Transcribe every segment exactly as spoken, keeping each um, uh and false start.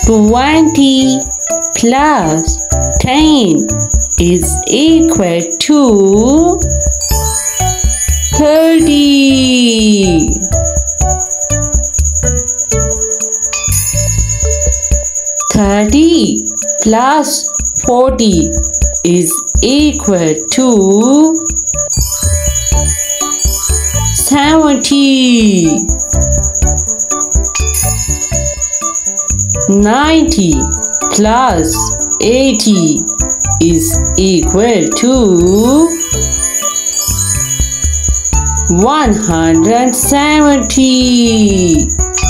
Twenty plus ten is equal to thirty. Thirty plus forty is equal to seventy. Ninety plus eighty is equal to one hundred seventy.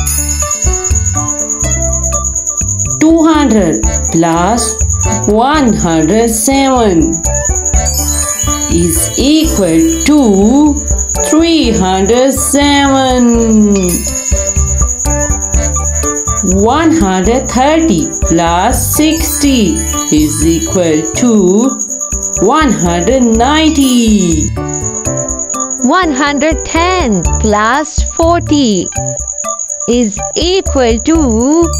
Two hundred plus one hundred seven is equal to three hundred seven. One hundred thirty plus sixty is equal to one hundred ninety. One hundred ten plus forty is equal to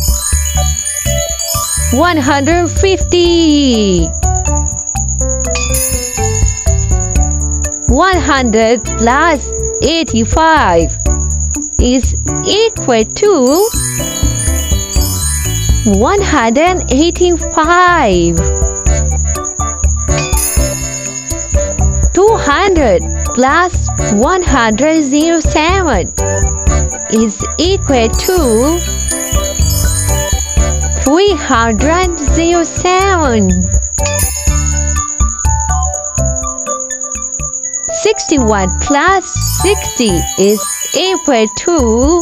one hundred fifty. One hundred plus eighty-five is equal to one hundred eighty-five. Two hundred plus one hundred seven is equal to three hundred seven. Sixty-one plus sixty is equal to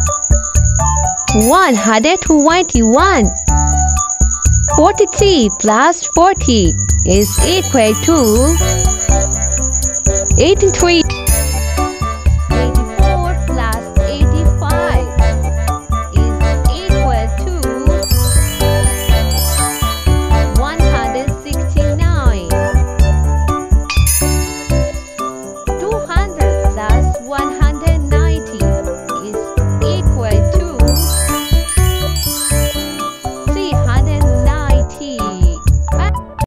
one hundred twenty-one. Forty-three plus forty is equal to eighty-three.